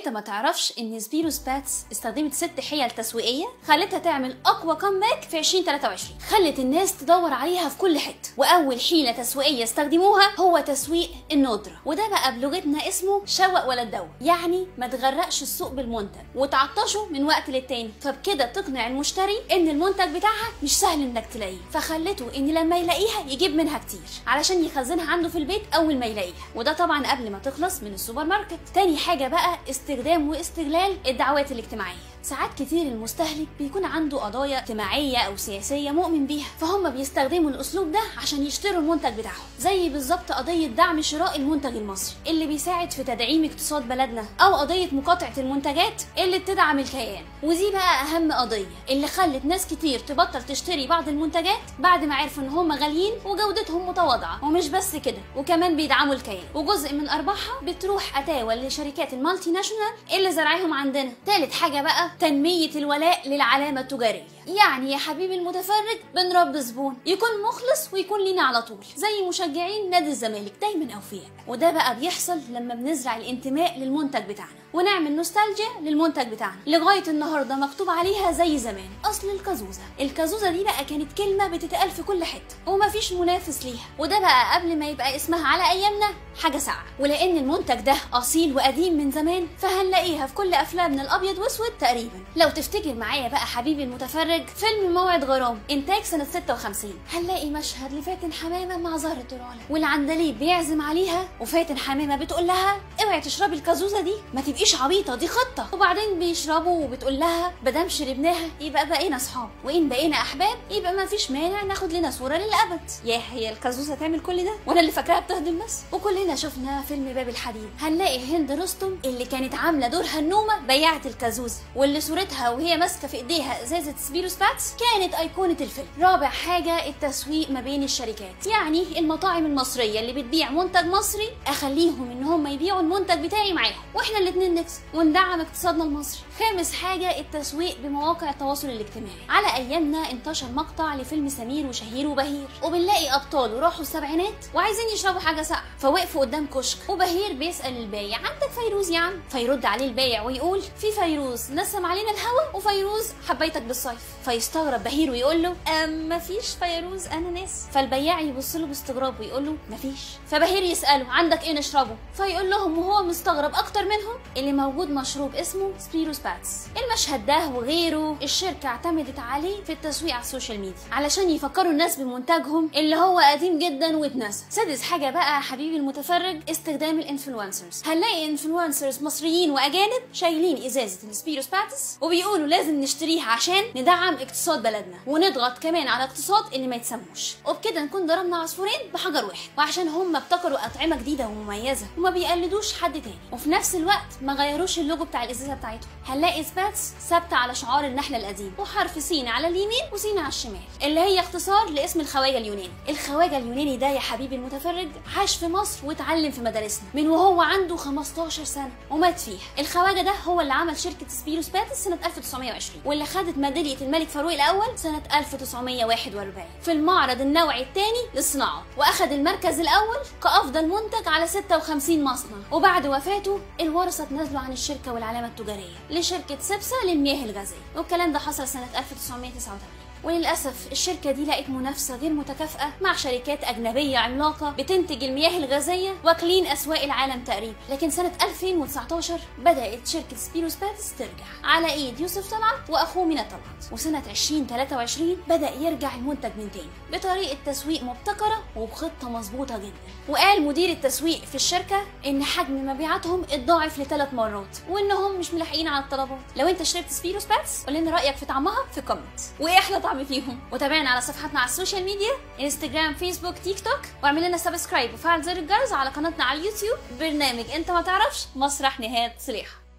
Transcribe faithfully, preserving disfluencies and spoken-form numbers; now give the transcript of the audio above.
ما تعرفش ان سبيروس باتس استخدمت ست حيل تسويقيه خلتها تعمل اقوى كومباك في ألفين وتلاتة وعشرين، خلت الناس تدور عليها في كل حته. واول حيله تسويقيه استخدموها هو تسويق الندره، وده بقى بلغتنا اسمه شوق ولا تدوق، يعني ما تغرقش السوق بالمنتج وتعطشه من وقت للتاني، فبكده تقنع المشتري ان المنتج بتاعها مش سهل انك تلاقيه، فخلته ان لما يلاقيها يجيب منها كتير علشان يخزنها عنده في البيت اول ما يلاقيها، وده طبعا قبل ما تخلص من السوبر ماركت. تاني حاجه بقى استخدام واستغلال الدعوات الاجتماعيه. ساعات كتير المستهلك بيكون عنده قضايا اجتماعيه او سياسيه مؤمن بيها، فهم بيستخدموا الاسلوب ده عشان يشتروا المنتج بتاعهم، زي بالظبط قضيه دعم شراء المنتج المصري اللي بيساعد في تدعيم اقتصاد بلدنا، او قضيه مقاطعه المنتجات اللي بتدعم الكيان. ودي بقى اهم قضيه اللي خلت ناس كتير تبطل تشتري بعض المنتجات بعد ما عرفوا ان هم غاليين وجودتهم متواضعه. ومش بس كده، وكمان بيدعموا الكيان، وجزء من ارباحها بتروح اتاوى لشركات المالتي ناشونال اللي زرعيهم عندنا. تالت حاجه بقى تنمية الولاء للعلامة التجارية، يعني يا حبيبي المتفرج بنربي زبون يكون مخلص ويكون لينا على طول، زي مشجعين نادي الزمالك دايما اوفياء. وده بقى بيحصل لما بنزرع الانتماء للمنتج بتاعنا ونعمل نوستالجيا للمنتج بتاعنا. لغايه النهارده مكتوب عليها زي زمان اصل الكازوزه. الكازوزه دي بقى كانت كلمه بتتقال في كل حته ومفيش منافس ليها، وده بقى قبل ما يبقى اسمها على ايامنا حاجه ساقعه. ولان المنتج ده اصيل وقديم من زمان فهنلاقيها في كل افلامنا الابيض واسود تقريبا. لو تفتكر معايا بقى حبيبي المتفرج فيلم موعد غرام انتاج سنه ستة وخمسين، هنلاقي مشهد لفاتن حمامه مع زهره طلال والعندليب بيعزم عليها، وفاتن حمامه بتقول لها اوعي تشربي الكازوزه دي، ما تبقيش عبيطه دي خطه. وبعدين بيشربوا وبتقول لها مادام شربناها يبقى بقينا اصحاب، وان بقينا احباب يبقى ما فيش مانع ناخد لنا صوره للابد. ياه، هي الكازوزه تعمل كل ده وانا اللي فاكراها بتهضم بس؟ وكلنا شفنا فيلم باب الحديد، هنلاقي هند رستم اللي كانت عامله دور هنومه بياعه الكازوزه، واللي صورتها وهي ماسكه في ايديها ازازه سبيروس باتس كانت ايقونه الفيلم. رابع حاجه التسويق ما بين الشركات، يعني المطاعم المصريه اللي بتبيع منتج مصري اخليهم ان هم يبيعوا المنتج بتاعي معاهم واحنا الاثنين نكسب وندعم اقتصادنا المصري. خامس حاجه التسويق بمواقع التواصل الاجتماعي. على ايامنا انتشر مقطع لفيلم سمير وشهير وبهير، وبنلاقي ابطاله راحوا السبعينات وعايزين يشربوا حاجه ساقعه، فوقفوا قدام كشك وبهير بيسال البايع عندك فيروز يا عم؟ فيرد عليه البايع ويقول في فيروز نسم علينا الهوا وفيروز حبيتك بالصيف. فيستغرب بهير ويقول له أم مفيش فيروز اناناس. فالبياع يبص له باستغراب ويقول له مفيش. فبهير يساله عندك ايه نشربه؟ فيقول لهم وهو مستغرب اكتر منهم اللي موجود مشروب اسمه سبيروس باتس. المشهد ده وغيره الشركه اعتمدت عليه في التسويق على السوشيال ميديا علشان يفكروا الناس بمنتجهم اللي هو قديم جدا واتنسى. سادس حاجه بقى حبيبي المتفرج استخدام الانفلونسرز. هنلاقي انفلونسرز مصريين واجانب شايلين ازازه السبيروس باتس وبيقولوا لازم نشتريها عشان ندعم اقتصاد بلدنا ونضغط كمان على اقتصاد اللي ما يتسموش، وبكده نكون ضربنا عصفورين بحجر واحد. وعشان هم ابتكروا اطعمه جديده ومميزه وما بيقلدوش حد تاني، وفي نفس الوقت ما غيروش اللوجو بتاع الازازه بتاعتهم. هنلاقي سباتس ثابته على شعار النحله القديم وحرف سين على اليمين وسين على الشمال، اللي هي اختصار لاسم الخواجه اليوناني. الخواجه اليوناني ده يا حبيبي المتفرج عاش في مصر واتعلم في مدارسنا من وهو عنده خمستاشر سنه ومات فيها. الخواجه ده هو اللي عمل شركه سبيروس باتس سنه ألف وتسعمية وعشرين، واللي خدت ميداليه الملك فاروق الاول سنه ألف وتسعمية وواحد وأربعين في المعرض النوعي الثاني للصناعه، واخد المركز الاول كافضل منتج على ستة وخمسين مصنع. وبعد وفاته الورثه اتنازلوا عن الشركه والعلامه التجاريه لشركه سبسا للمياه الغازيه، والكلام ده حصل سنه ألف وتسعمية وتسعة وتمانين. وللأسف الشركة دي لقت منافسة غير متكافئة مع شركات أجنبية عملاقة بتنتج المياه الغازية واكلين أسواق العالم تقريبا. لكن سنة ألفين وتسعتاشر بدأت شركة سبيروس باتس ترجع على إيد يوسف طلعت وأخوه مينا طلعت، وسنة ألفين وتلاتة وعشرين بدأ يرجع المنتج من تاني بطريقة تسويق مبتكرة وبخطة مظبوطة جدا. وقال مدير التسويق في الشركة إن حجم مبيعاتهم اتضاعف لثلاث مرات وإنهم مش ملاحقين على الطلبات. لو أنت شربت سبيروس باتس قول لنا رأيك في طعمها في كومنت، وإيه أحلى طعم فيهم. وتابعنا على صفحاتنا على السوشيال ميديا انستجرام فيسبوك تيك توك، واعمل لنا سبسكرايب وفعل زر الجرس على قناتنا على اليوتيوب برنامج انت ما تعرفش مسرح نهاد صليحه.